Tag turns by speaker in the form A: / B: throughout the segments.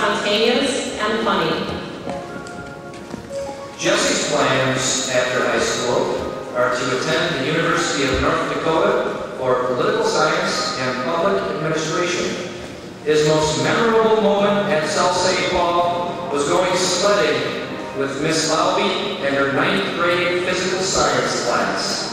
A: spontaneous and funny.
B: Jesse's plans after high school are to attend the University of North Dakota for political science and public administration. His most memorable moment at South St. Paul was going sledding with Miss Laube and her 9th grade physical science class.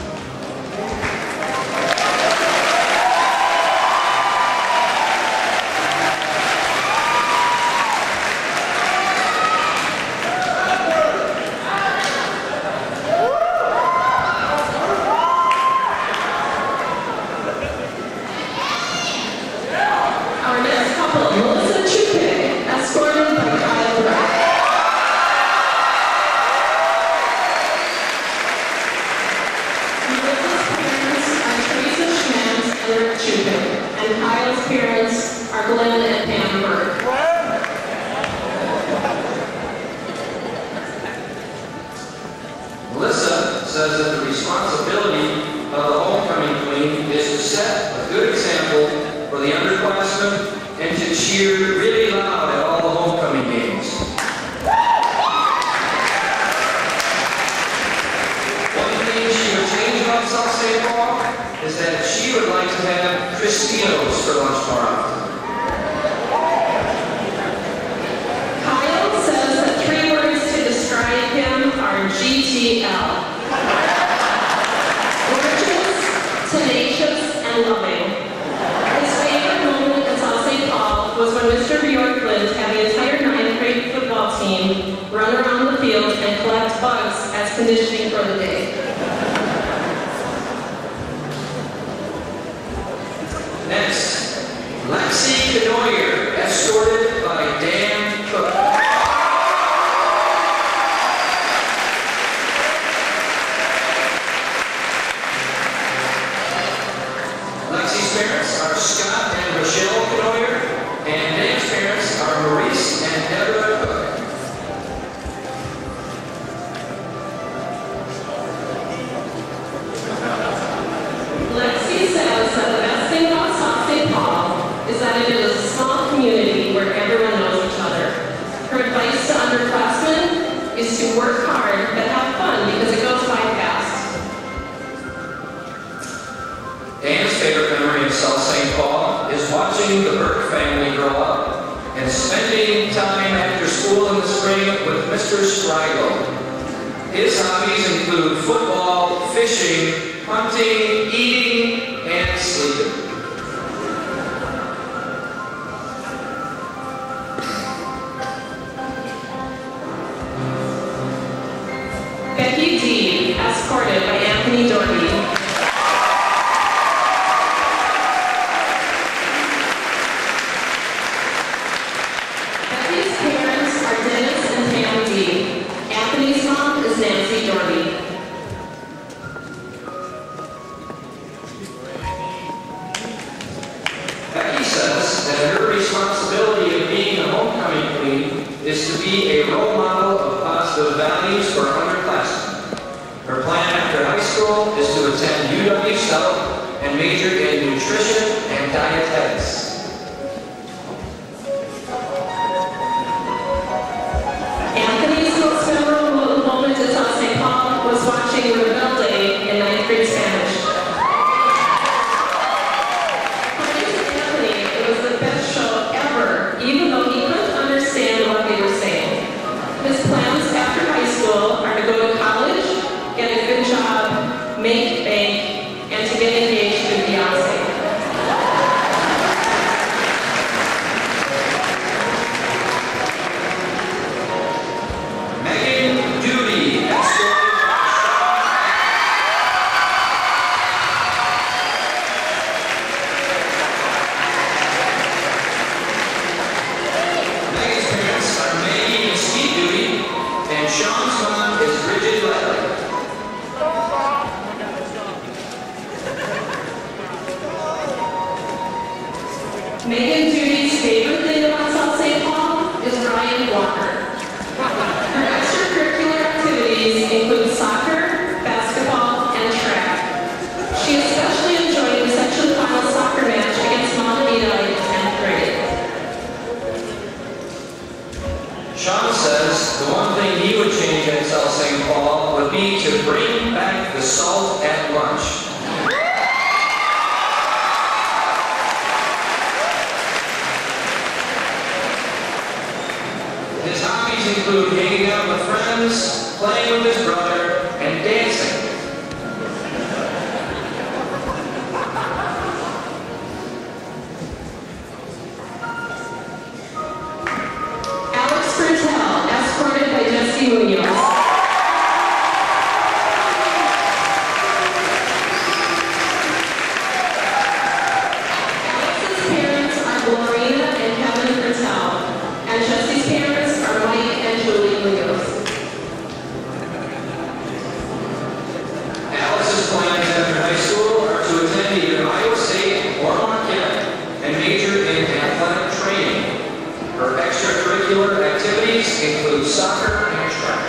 B: Melissa says that the responsibility of the homecoming queen is to set a good example for the underclassmen and to cheer really loud at all the homecoming games. One thing she would change about South St. Paul is that she would like to have Cristinos for lunch more often.
A: GTL. Gorgeous, tenacious, and loving. His favorite moment at South St. Paul was when Mr. Bjorklund had the entire 9th grade football team run around the field and collect bugs as conditioning for the day.
B: Next, Lexi Canoyer, escorted by Dan Cook. Parents are Scott and Rochelle Canoyer, and Dan's parents are Maurice and Deborah Cook.
A: Lexi says that the best thing about South St. Paul is that it is a small community where everyone knows each other. Her advice to underclassmen is to work hard but have fun because it goes by fast.
B: Dan's favorite memory of South St. Paul is watching the Burke family grow up and spending time after school in the spring with Mr. Striegel. His hobbies include football, fishing, hunting, eating, and sleeping.
A: Becky D, escorted by Anthony Doherty. Anthony's mom is Nancy Doherty.
B: Becky says that her responsibility of being a homecoming queen is to be a role model of positive values for underclassmen. Her plan after high school is to attend UW South and major in nutrition and dietetics.
A: Watching Rebel Day in 9th grade Spanish. According to Anthony, it was the best show ever, even though he couldn't understand what they were saying. His plans after high school are to go to college, get a good job, make bank, and to get engaged with Beyonce.
B: Sean's mom is Bridget Levy. the salt at lunch. His hobbies include hanging out with friends, playing with his brother, and dancing.
A: Escorted by Jesse Munoz. Alex's parents are Glorina and Kevin Pertel, and Jesse's parents are Mike and Julie Munoz.
B: Alex's plans after high school are to attend either Iowa State or Marquette and major in athletic training. Her extracurricular activities include soccer and track.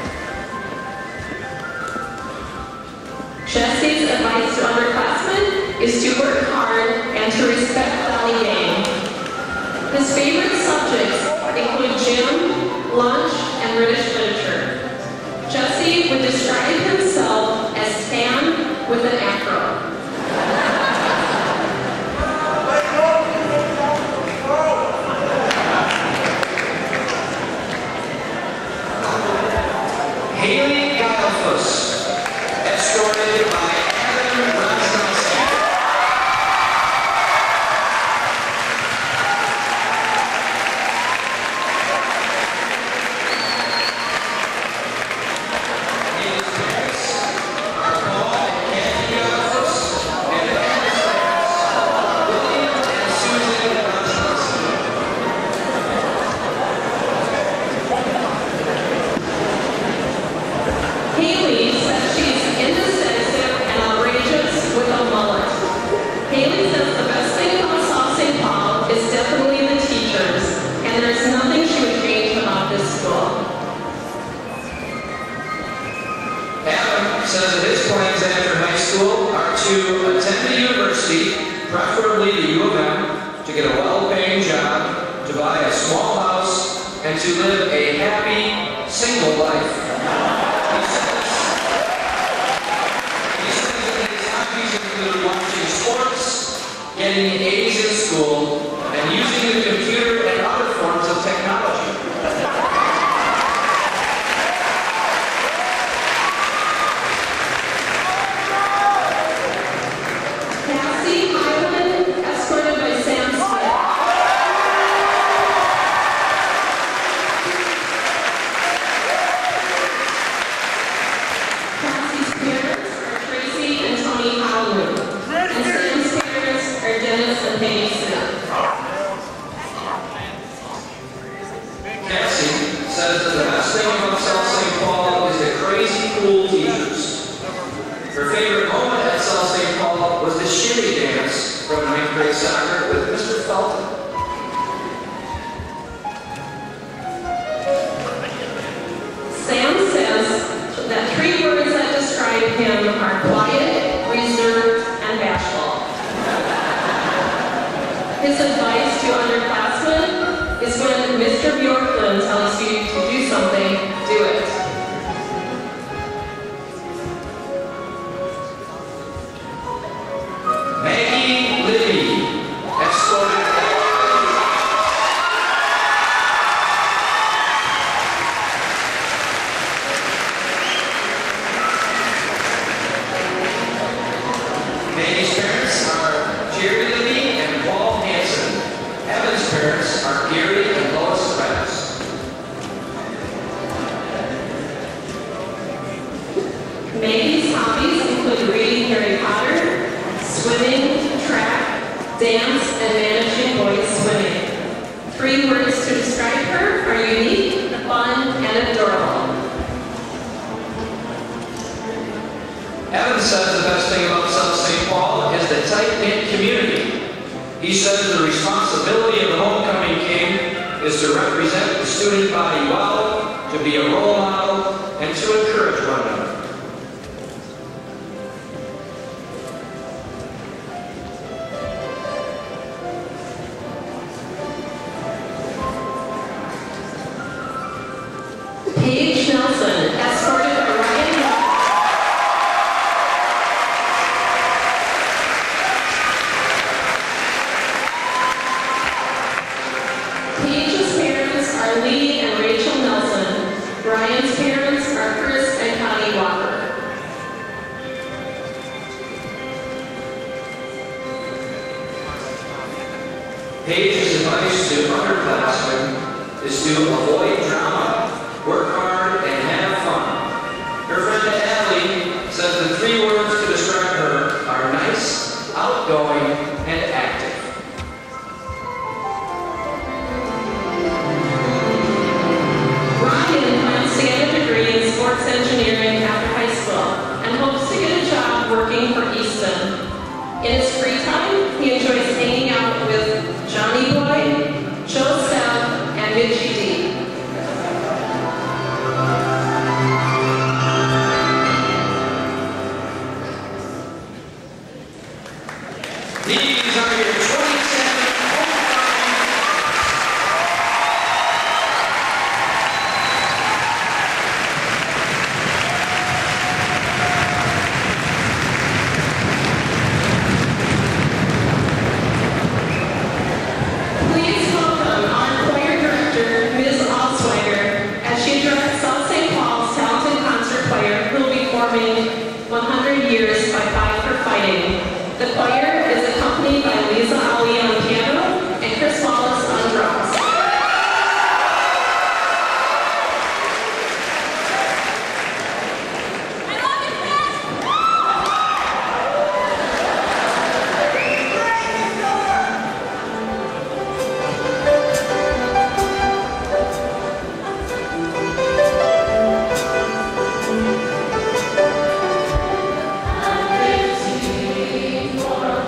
A: Jesse's advice to underclassmen is to work hard and to respect Valley Gang. His favorite subjects include gym, lunch, and British literature. Jesse would describe himself as Stan with an afro.
B: Haley Guilefus, escorted by Adam Rasmussen. His parents are Paul and Kathy Guilefus, and Adam's parents, William and Susan Rasmussen.
A: Haley says she's indecisive and outrageous with a mullet. Haley says the best thing about South St. Paul is definitely the teachers, and there's nothing she would change about this school.
B: Adam says that his plans after high school are to attend the university, preferably the U of M, to get a well-paying job, to buy a small house, and to live a happy, single life. He says that his hobbies include watching sports, getting A's in school, and using the computer and other forms of technology.
A: Cassie Hyman, escorted by Sam Smith. Cassie's parents are Tracy and Tony Howland, and Sam's parents are Dennis and Penny Smith.
B: Cassie says that the best thing about South St. Paul is the crazy cool teachers. Her favorite moment at South St. Paul was the shinny dance from 9th grade soccer with Mr. Felton.
A: Sam says that 3 words that describe him are quiet, reserved, and bashful. His advice to underclassmen is when Mr. Bjorklund tells you to do something, do it.
B: Maggie Libby, escorted by Maggie's parents are Jerry Libby and Paul Hansen. Evan's parents are Gary and Lois Rex.
A: Maggie's hobbies include reading Harry Potter, swimming, track, dance, and managing boys swimming. 3 words to describe her are unique, fun, and adorable.
B: Evan says the best thing about South St. Paul is the tight-knit community. He says the responsibility of the homecoming king is to represent the student body well, to be a role model, and to encourage one another.
A: Paige Nelson, escorted by Ryan.
B: Paige's advice to underclassmen is to avoid drama, work hard, and have fun. Her friend Allie says the 3 words to describe her are nice, outgoing, and active.
A: Ryan plans to get a degree in sports engineering after high school and hopes to get a job working for Easton. In his free time, he enjoys hanging out with Johnny Boy, Joe Seb, and Mitchie D.
B: These are your 27
A: Please welcome our choir director, Ms. Osweiger, as she directs South St. Paul's talented concert choir who will be forming 100 Years by Five for Fighting. The choir is accompanied by Lisa Ali on piano and Chris Wallace on drums. I'm waiting for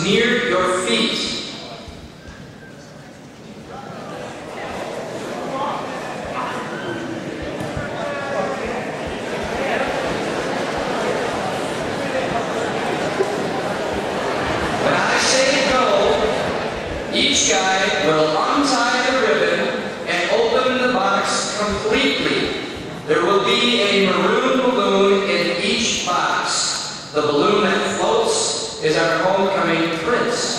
B: near your feet. When I say go, each guy will untie the ribbon and open the box completely. There will be a maroon balloon in each box. The balloon that floats is our homecoming prince.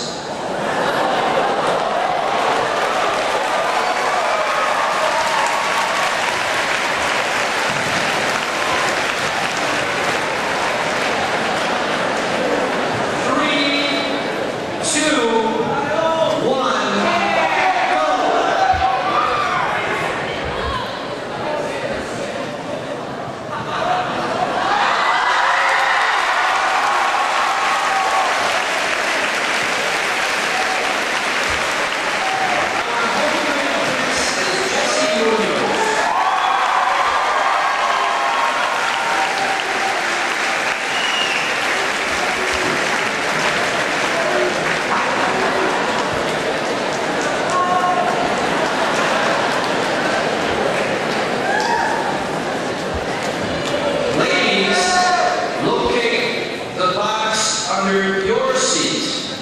B: Under your seat.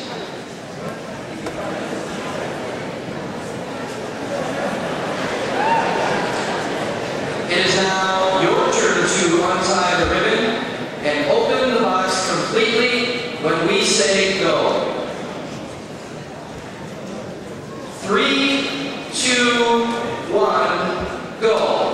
B: It is now your turn to untie the ribbon and open the box completely when we say go. 3, 2, 1, go.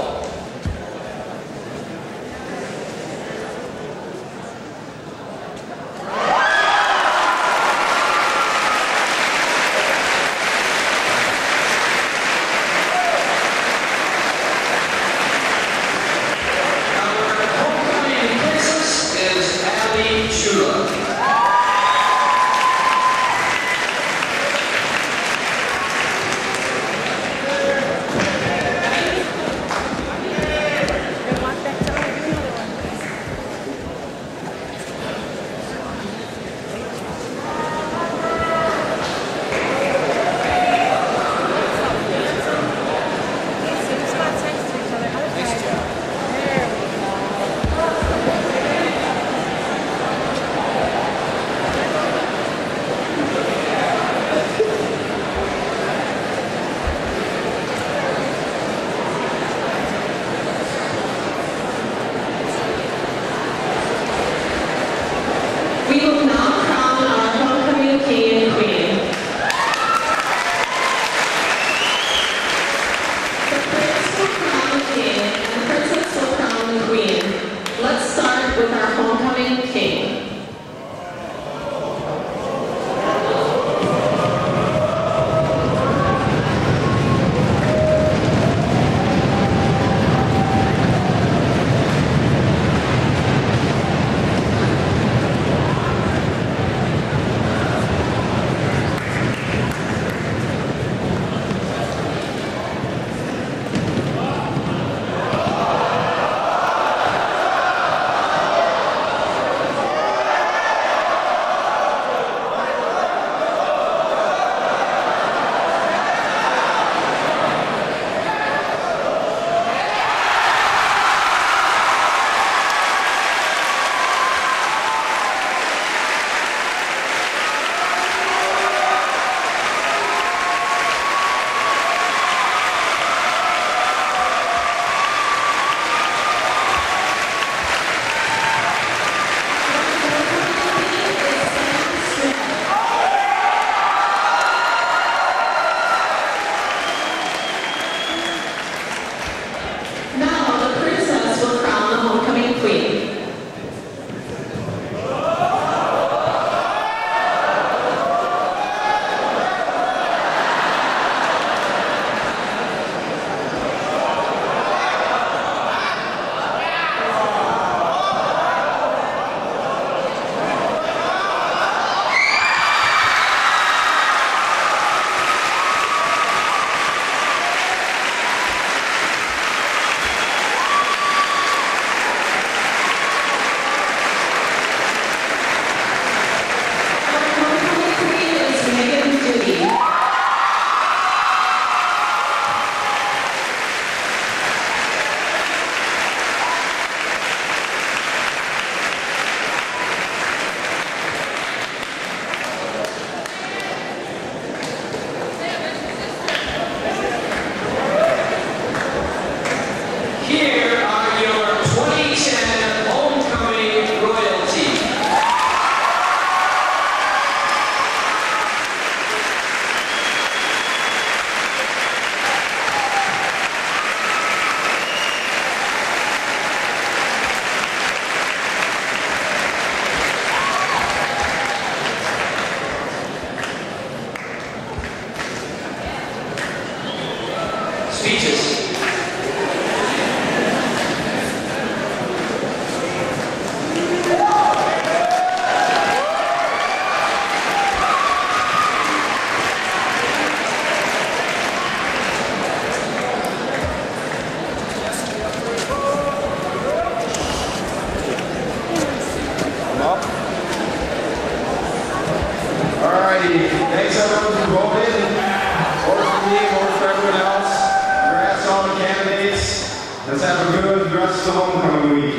C: righty. Thanks everyone who voted. Vote for me, vote for everyone else. Congrats to all the candidates. Let's have a good rest of the homecoming week.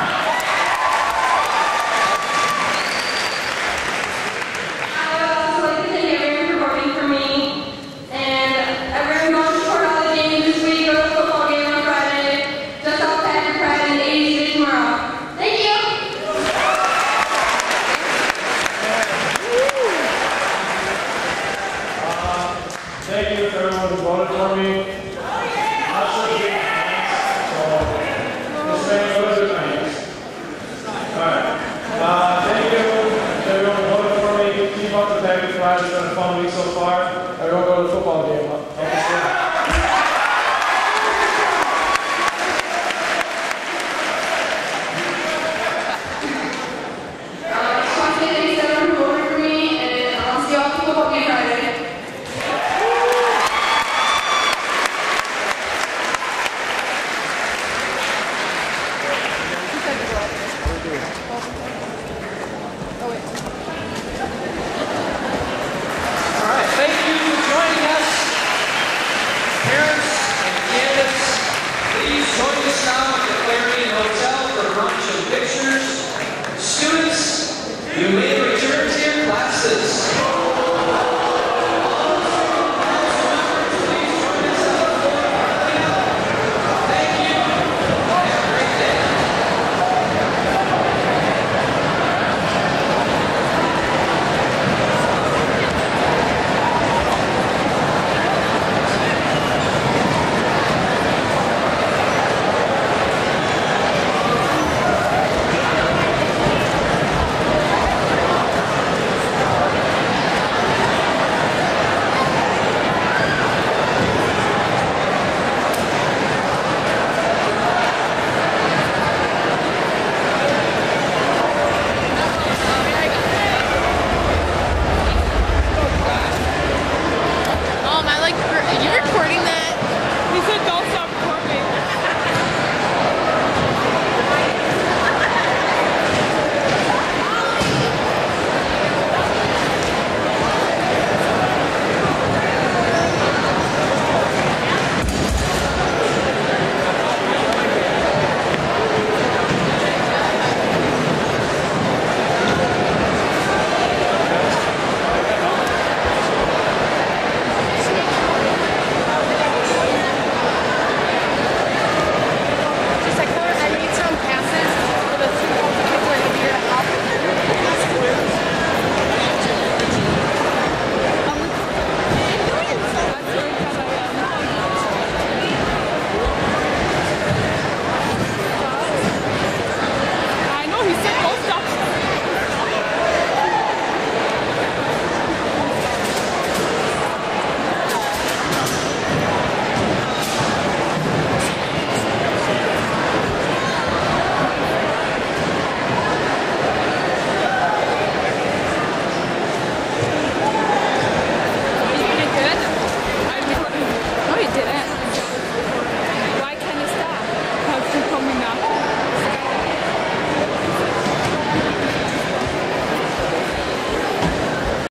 D: Thank you to everyone who voted for me. This many votes are nice. Alright. Thank you to everyone who voted for me. Keep up the package pride. It's been a fun week so far. Everyone go to the football game.